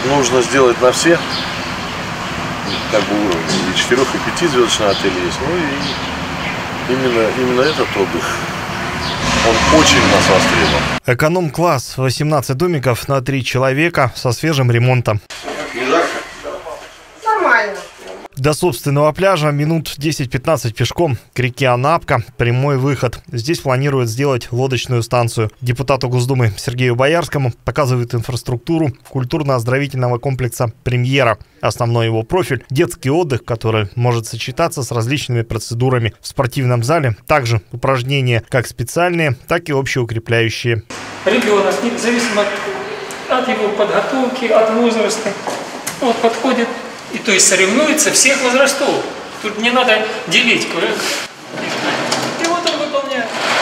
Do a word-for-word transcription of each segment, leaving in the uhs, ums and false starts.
нужно сделать на все. Как бы уровень. И четырех, и пятизвездочный отель есть. Ну и именно, именно этот отдых, он очень у нас востребован. Эконом-класс, восемнадцать домиков на три человека со свежим ремонтом. Нормально. До собственного пляжа минут десять-пятнадцать пешком к реке Анапка. Прямой выход. Здесь планируют сделать лодочную станцию. Депутату Госдумы Сергею Боярскому показывают инфраструктуру культурно-оздоровительного комплекса «Премьера». Основной его профиль – детский отдых, который может сочетаться с различными процедурами. В спортивном зале также упражнения как специальные, так и общеукрепляющие. Ребенок, независимо от, от его подготовки, от возраста, вот, подходит. И то есть соревнуется всех возрастов. Тут не надо делить. И вот он выполняет.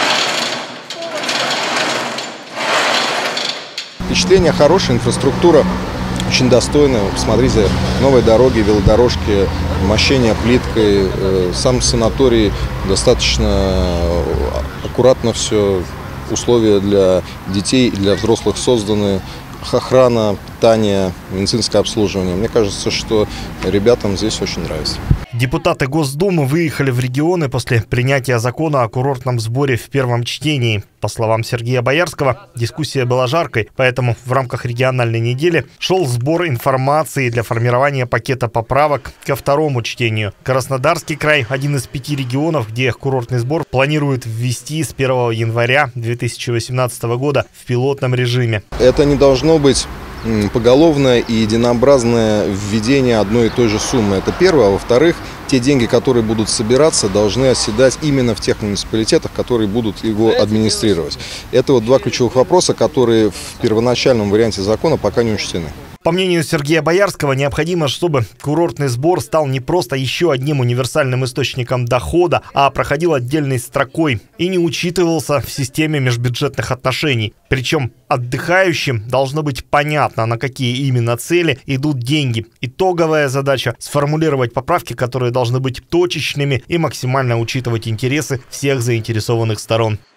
Впечатление хорошее, инфраструктура очень достойная. Посмотрите, новые дороги, велодорожки, мощение плиткой. Сам санаторий достаточно аккуратно все. Условия для детей и для взрослых созданы. Охрана, питание, медицинское обслуживание. Мне кажется, что ребятам здесь очень нравится. Депутаты Госдумы выехали в регионы после принятия закона о курортном сборе в первом чтении. По словам Сергея Боярского, дискуссия была жаркой, поэтому в рамках региональной недели шел сбор информации для формирования пакета поправок ко второму чтению. Краснодарский край – один из пяти регионов, где курортный сбор планируют ввести с первого января две тысячи восемнадцатого года в пилотном режиме. Это не должно быть поголовное и единообразное введение одной и той же суммы. Это первое. А во-вторых, те деньги, которые будут собираться, должны оседать именно в тех муниципалитетах, которые будут его администрировать. Это вот два ключевых вопроса, которые в первоначальном варианте закона пока не учтены. По мнению Сергея Боярского, необходимо, чтобы курортный сбор стал не просто еще одним универсальным источником дохода, а проходил отдельной строкой и не учитывался в системе межбюджетных отношений. Причем отдыхающим должно быть понятно, на какие именно цели идут деньги. Итоговая задача – сформулировать поправки, которые должны быть точечными и максимально учитывать интересы всех заинтересованных сторон.